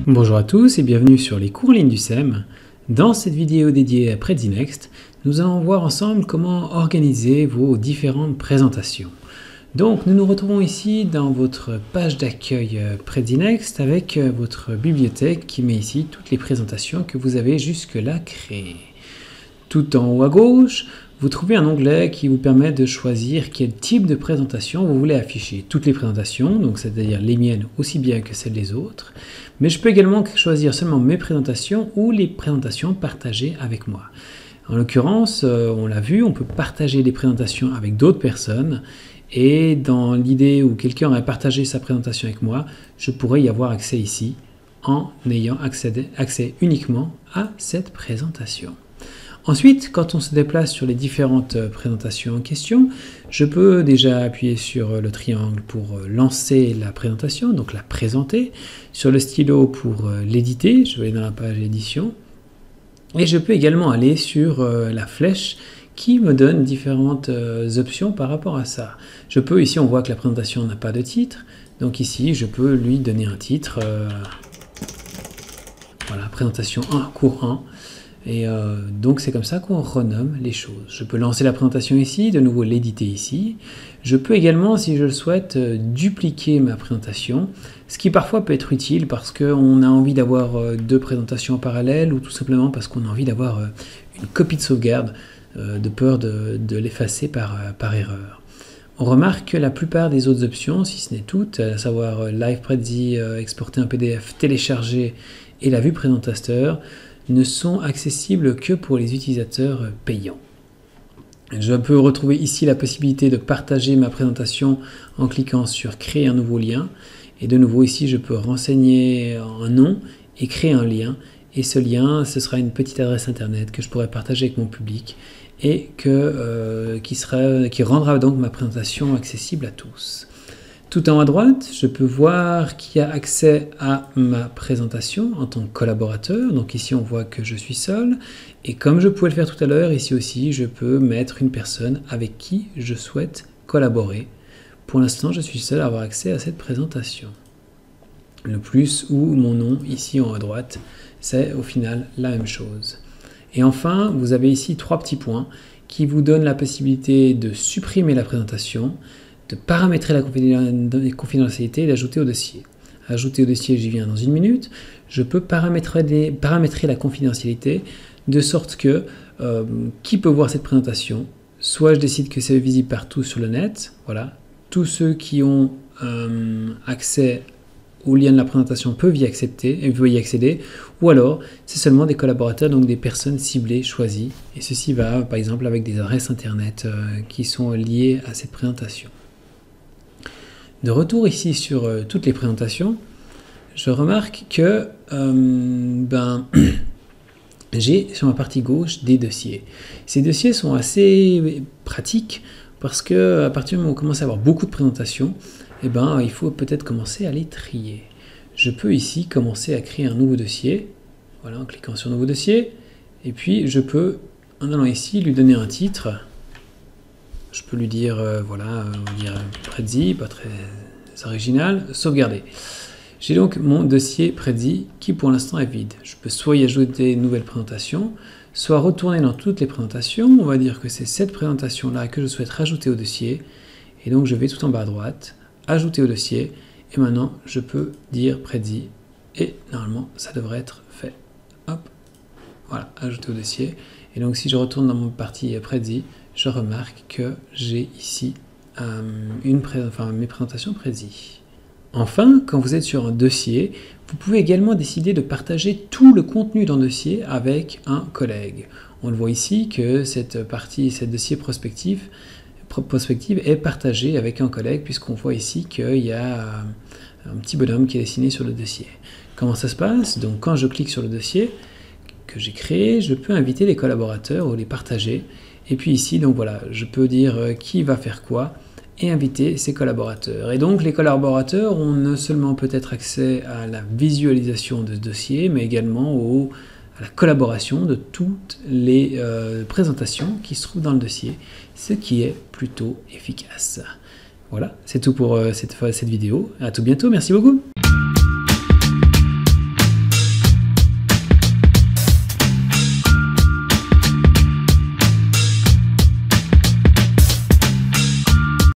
Bonjour à tous et bienvenue sur les cours en ligne du SEM. Dans cette vidéo dédiée à Prezi Next, nous allons voir ensemble comment organiser vos différentes présentations. Donc nous nous retrouvons ici dans votre page d'accueil Prezi Next avec votre bibliothèque qui met ici toutes les présentations que vous avez jusque-là créées. Tout en haut à gauche, vous trouvez un onglet qui vous permet de choisir quel type de présentation vous voulez afficher. Toutes les présentations, donc c'est-à-dire les miennes aussi bien que celles des autres. Mais je peux également choisir seulement mes présentations ou les présentations partagées avec moi. En l'occurrence, on l'a vu, on peut partager des présentations avec d'autres personnes. Et dans l'idée où quelqu'un aurait partagé sa présentation avec moi, je pourrais y avoir accès ici en ayant accès uniquement à cette présentation. Ensuite, quand on se déplace sur les différentes présentations en question, je peux déjà appuyer sur le triangle pour lancer la présentation, donc la présenter, sur le stylo pour l'éditer, je vais aller dans la page édition, et je peux également aller sur la flèche qui me donne différentes options par rapport à ça. Je peux, ici on voit que la présentation n'a pas de titre, donc ici je peux lui donner un titre, voilà, présentation 1, cours 1. Et donc c'est comme ça qu'on renomme les choses. Je peux lancer la présentation ici, de nouveau l'éditer ici. Je peux également, si je le souhaite, dupliquer ma présentation, ce qui parfois peut être utile parce qu'on a envie d'avoir deux présentations en parallèle ou tout simplement parce qu'on a envie d'avoir une copie de sauvegarde de peur de l'effacer par erreur. On remarque que la plupart des autres options, si ce n'est toutes, à savoir Live Prezi, exporter un PDF, télécharger et la vue présentateur, ne sont accessibles que pour les utilisateurs payants. Je peux retrouver ici la possibilité de partager ma présentation en cliquant sur créer un nouveau lien. Et de nouveau ici, je peux renseigner un nom et créer un lien. Et ce lien, ce sera une petite adresse internet que je pourrai partager avec mon public et qui rendra donc ma présentation accessible à tous. Tout en haut à droite, je peux voir qui a accès à ma présentation en tant que collaborateur. Donc ici, on voit que je suis seul. Et comme je pouvais le faire tout à l'heure, ici aussi, je peux mettre une personne avec qui je souhaite collaborer. Pour l'instant, je suis seul à avoir accès à cette présentation. Le plus ou mon nom, ici en haut à droite, c'est au final la même chose. Et enfin, vous avez ici trois petits points qui vous donnent la possibilité de supprimer la présentation, de paramétrer la confidentialité et d'ajouter au dossier. Ajouter au dossier, j'y viens dans une minute. Je peux paramétrer la confidentialité de sorte que qui peut voir cette présentation, soit je décide que c'est visible partout sur le net, voilà, tous ceux qui ont accès au lien de la présentation peuvent y accéder, ou alors c'est seulement des collaborateurs, donc des personnes ciblées, choisies, et ceci va par exemple avec des adresses internet qui sont liées à cette présentation. De retour ici sur toutes les présentations, je remarque que j'ai sur ma partie gauche des dossiers. Ces dossiers sont assez pratiques parce qu'à partir du moment où on commence à avoir beaucoup de présentations, il faut peut-être commencer à les trier. Je peux ici commencer à créer un nouveau dossier, voilà, en cliquant sur nouveau dossier, et puis je peux, en allant ici, lui donner un titre. Je peux lui dire, voilà, on dirait Prezi, pas très original, sauvegarder. J'ai donc mon dossier Prezi qui pour l'instant est vide. Je peux soit y ajouter une nouvelle présentation, soit retourner dans toutes les présentations. On va dire que c'est cette présentation-là que je souhaite rajouter au dossier. Et donc je vais tout en bas à droite, ajouter au dossier. Et maintenant, je peux dire Prezi. Et normalement, ça devrait être fait. Hop, voilà, ajouter au dossier. Et donc si je retourne dans mon partie Prezi, je remarque que j'ai ici mes présentations Prezi. Enfin, quand vous êtes sur un dossier, vous pouvez également décider de partager tout le contenu d'un dossier avec un collègue. On le voit ici que cette dossier prospective est partagé avec un collègue puisqu'on voit ici qu'il y a un petit bonhomme qui est dessiné sur le dossier. Comment ça se passe? Donc quand je clique sur le dossier que j'ai créé, je peux inviter les collaborateurs ou les partager. Et puis ici, donc voilà, je peux dire qui va faire quoi et inviter ses collaborateurs. Et donc les collaborateurs ont non seulement peut-être accès à la visualisation de ce dossier, mais également à la collaboration de toutes les présentations qui se trouvent dans le dossier, ce qui est plutôt efficace. Voilà, c'est tout pour cette vidéo. À tout bientôt, merci beaucoup.